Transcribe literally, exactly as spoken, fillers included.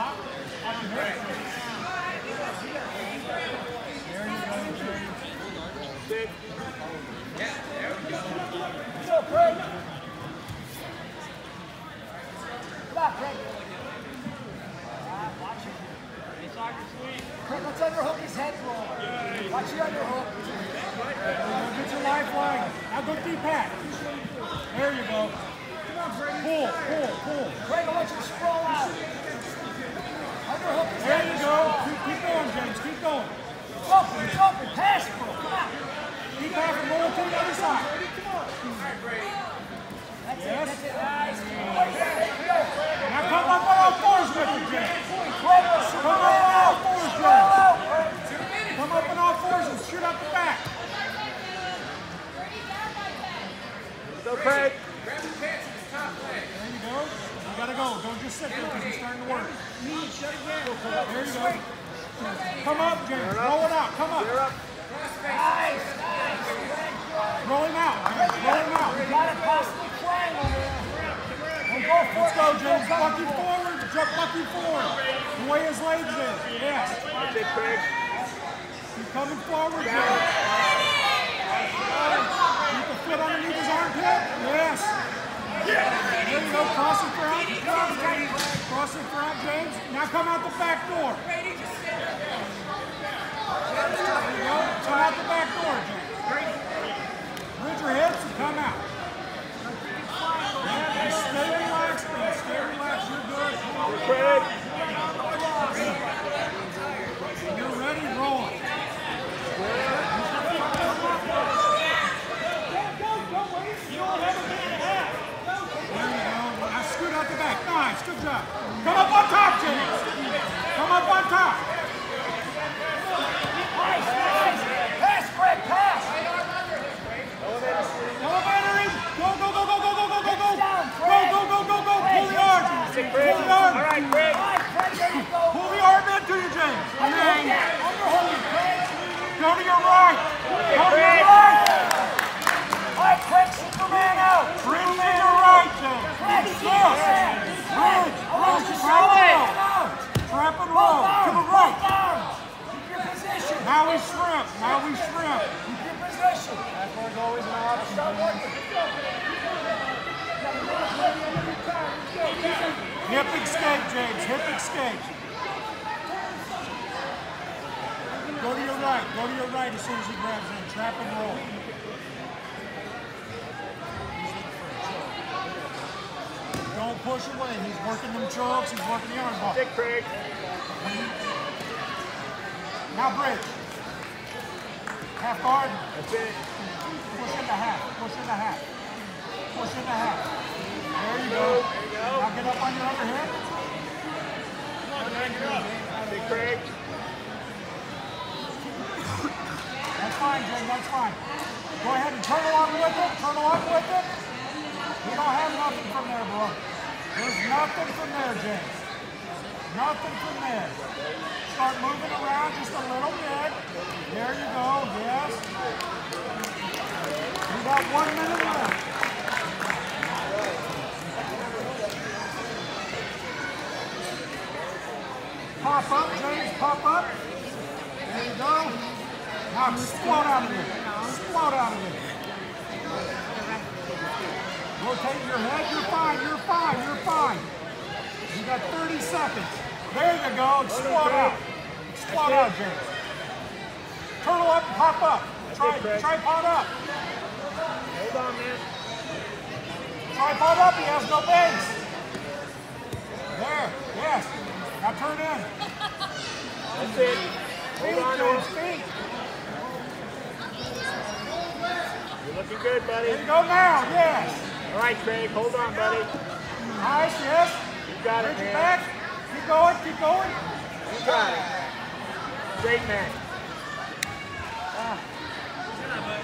Let's underhook his head roll. Watch the underhook. Get your lifeline. Now go deep hat. There you go. Pull, pull, pull. Greg, I want you to sprawl out. Underhook his head. There you go. Keep, keep going, James. Keep going. It's open. It's open. Pass, bro. Come on. Keep passing. Roll to the other side. That's yes. it. That's it. Nice. Now come up on all fours with it, James. Come up on all fours, James. Come up on all fours and shoot up the back. Go, Craig. Grab the pants in his top leg. There you go. You gotta go. Don't just sit there because he's starting to work. There you go. Come up, James. Roll it out. Come up. Nice, nice. Roll him out. Roll him out. You got it possibly playing over there. Go Let's go, James. Bucky forward. Jump Bucky forward. The way his legs is. Yes. That's it, Craig. Keep coming forward, James. Keep the foot underneath his armpit. Yes. There you go. Cross it for out. Cross it for out, James. Now come out the back door. There you go. Come out the back door, James. Bridge your hips and come out. Yeah, stay relaxed, man. Stay relaxed. You're good. Craig. You're ready, roll it. There you go. Now scoot out the back. Nice. Good job. Come up on top, James. Come up on top. Nice, nice. Pass, Greg. Pass. Elevator in. Go, go, go, go, go, go, go, go, go. Go, go, go, go, go. Pull the arm. Pull the arm. All right, Greg. Pull the arm into you, James. Underhold it. Underhold it, Greg. Go to your right. Go to your right. All right, Craig, Superman out. Bridge to your right, James. Yes. Bridge. Bridge. Trap and roll. Trap and roll. To the right. Keep your position. Now we shrimp. Now we shrimp. Keep your position. That's where it's always an option. Hip escape, James. Hip escape. Go to your right. Go to your right as soon as he grabs in. Trap and roll. Don't push away. He's working them chokes. He's working the arm ball. Dick Craig. Now bridge. Half guard. That's it. Push into half. Push into half. Push into half. There you go. There you go. Now get up on your other hip. Dick Craig. That's fine, Jay. That's fine. Go ahead and turn along with it. Turn along with it. We don't have nothing from there, bro. There's nothing from there, James. Nothing from there. Start moving around just a little bit. There you go. Yes. We got one minute left. Pop up, James. Pop up. There you go. Now explode out of there. Explode out of there. Rotate your head. You're fine. You're fine. You're fine. You got thirty seconds. There you go. Explode out. Explode out, James. Turtle up and pop up. Try, tripod up. Hold on, man. Tripod up. He has no base. There. Yes. Now turn in. That's it. Feet, Hold on, James. man. Feet. You're looking good, buddy. There you go now. Yes. All right, Craig. Hold on, buddy. Nice. Yes. You got it, Bridge man. back. Keep going. Keep going. You got it. Great man. Ah.